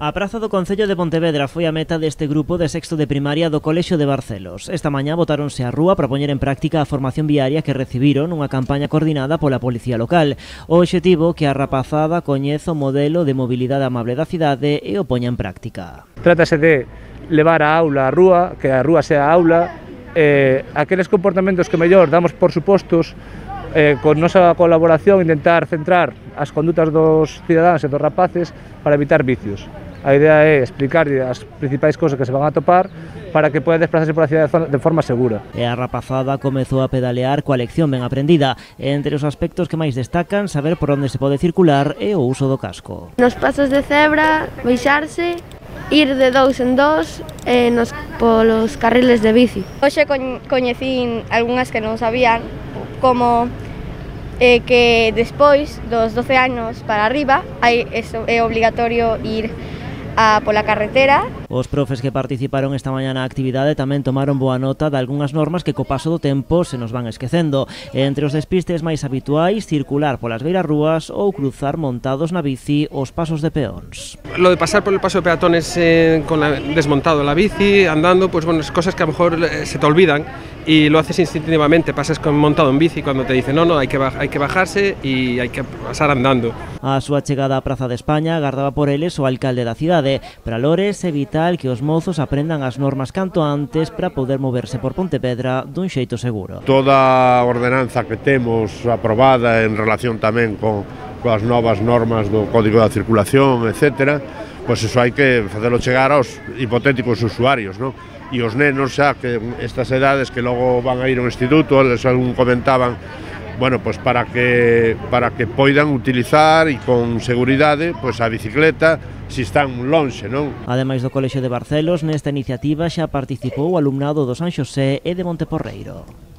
A praza do Concello de Pontevedra foi a meta deste grupo de sexto de primaria do Colexio de Barcelos. Esta mañá botáronse á rúa para poñer en práctica a formación viaria que recibiron nunha campaña coordinada pola Policía Local. O obxectivo que a rapazada coñeza o modelo de mobilidade amable da cidade e o poña en práctica. Trátase de levar a aula á rúa, que a rúa sea a aula, aqueles comportamentos que mellor damos por supostos, con nosa colaboración intentar centrar as condutas dos cidadáns e dos rapaces para evitar vicios. A idea é explicar as principais cousas que se van a topar para que podan desplazarse por a cidade de forma segura. E a rapazada comezou a pedalear coa lección ben aprendida. Entre os aspectos que máis destacan, saber por onde se pode circular e o uso do casco. Nos pasos de cebra, baixarse, ir de dous en dous polos carriles de bici. Hoxe coñecín algunhas que non sabían, como que despois dos 12 anos para arriba é obligatorio ir pola carretera. Os profes que participaron esta mañá na actividade tamén tomaron boa nota de algunhas normas que co paso do tempo se nos van esquecendo. Entre os despistes máis habituais, circular polas beiras rúas ou cruzar montados na bici os pasos de peóns. Lo de pasar por el paso de peatones desmontado la bici, andando, pues bueno, es cosas que a lo mejor se te olvidan y lo haces instintivamente, pasas montado en bici cuando te dicen no, hay que bajarse y hay que pasar andando. A súa chegada á Praza de España agardaba por eles o alcalde da cidade. Para Lores é vital que os mozos aprendan as normas canto antes para poder moverse por Pontevedra dun xeito seguro. Toda a ordenanza que temos aprobada en relación tamén coas novas normas do Código da Circulación, etc., pois iso hai que facelo chegar aos hipotéticos usuarios, non? E os nenos xa que estas edades que logo van a ir ao instituto, eles algún comentaban, bueno, pois para que poidan utilizar e con seguridade pois a bicicleta se están lonxe, non? Ademais do Colexio de Barcelos, nesta iniciativa xa participou o alumnado do San Xosé e de Monteporreiro.